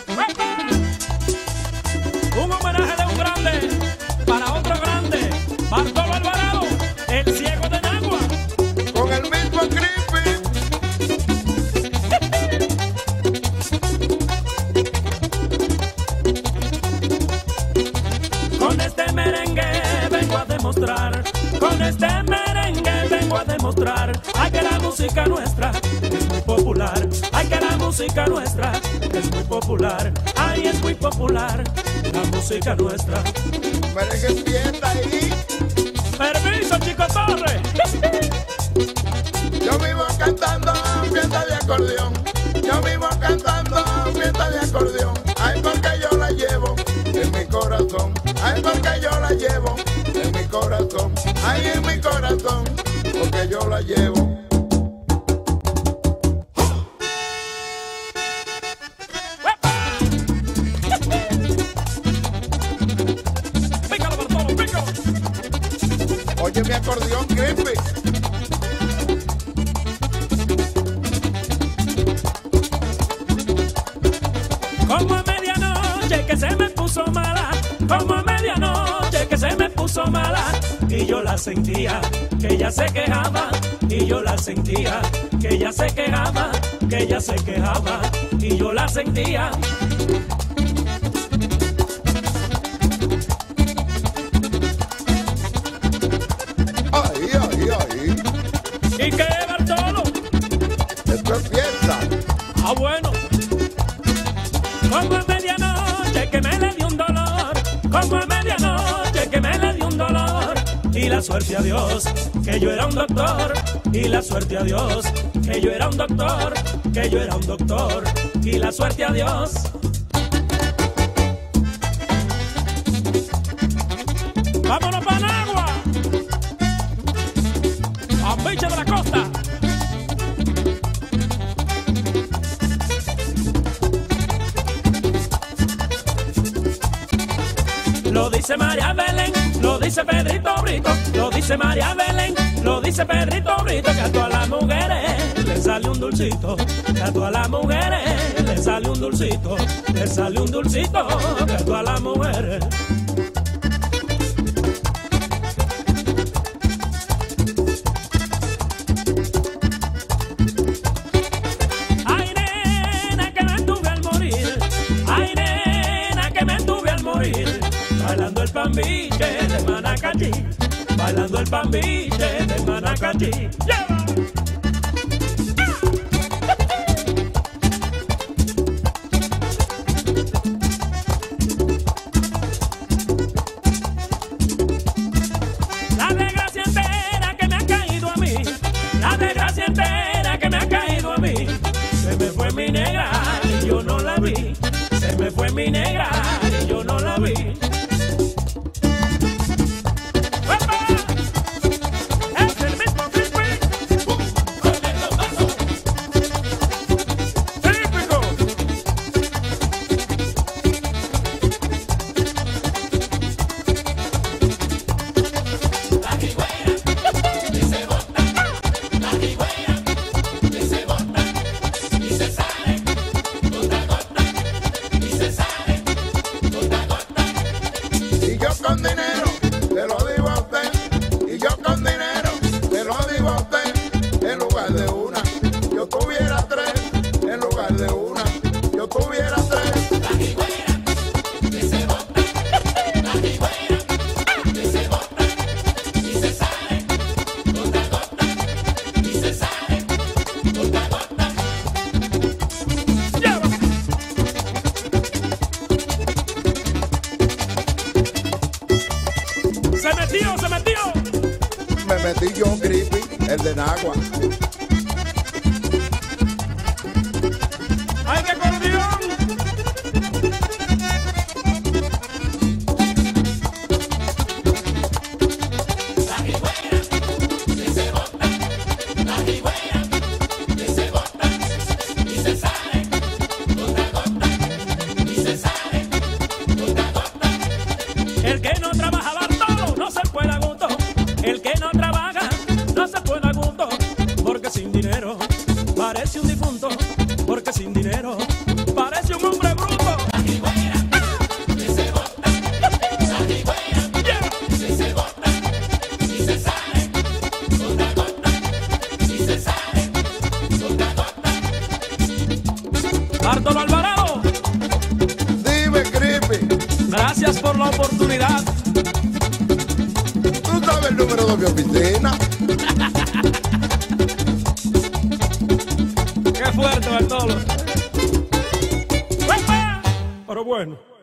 Un homenaje de un grande para otro grande, Bartolo Alvarado, el ciego de Nagua. Con el mismo Creepy. Con este merengue vengo a demostrar, con este merengue vengo a demostrar, ay que la música nuestra es muy popular, ay que la música nuestra es muy popular, ay es muy popular la música nuestra. Merengue fiesta ahí. Permiso, Chico Torre. Yo vivo cantando fiesta de acordeón. Yo vivo cantando fiesta de acordeón. Ay, porque yo la llevo en mi corazón. Ay, porque yo la llevo en mi corazón. Ay, en mi corazón, porque yo la llevo. Pícalo, Bartolo, pícalo. Oye, mi acordeón, Creepy. Como a medianoche que se me puso mala, como a medianoche que se me puso mala, y yo la sentía, que ella se quejaba, y yo la sentía, que ella se quejaba, que ella se quejaba, y yo la sentía. Ay, ay, ay. ¿Y qué, Bartolo? Esto es fiesta. Ah, bueno. Como a medianoche que me le dio un dolor, como a medianoche que me le dio un dolor, y la suerte a Dios que yo era un doctor, y la suerte a Dios que yo era un doctor, que yo era un doctor, y la suerte a Dios. Vámonos para Nagua, a Biche de la Costa. Lo dice María Belén, lo dice Pedrito Brito, lo dice María Belén, lo dice Pedrito Brito, que a todas las mujeres le sale un dulcito, que a todas las mujeres le sale un dulcito, le sale un dulcito, que a todas las mujeres. Ay, nena, que me tuve al morir, ay, nena, que me tuve al morir, bailando el pambiche de Manacachí, bailando el pambiche de Manacachí. ¡Lleva! La desgracia entera que me ha caído a mí, la desgracia entera que me ha caído a mí, se me fue mi negra y yo no la vi, se me fue mi negra y yo no la vi. ¡Epa! Es el mismo Creepy. ¡Típico! Y yo con dinero, te lo digo a usted. Y yo con dinero, te lo digo a usted. En lugar de una, yo tuviera tres. En lugar de una, yo tuviera tres. ¡Lleva! ¡Se metió, se metió! Me metí yo, Creepy, el de Nagua. ¡Ay, qué acordeón! El que no trabaja, Bartolo, no se puede a gusto. El que no trabaja, no se puede a gusto. Porque sin dinero parece un difunto. Porque sin dinero parece un hombre bruto. Gracias por la oportunidad. ¿Tú sabes el número de mi oficina? Qué fuerte, Bartolo. Pero bueno.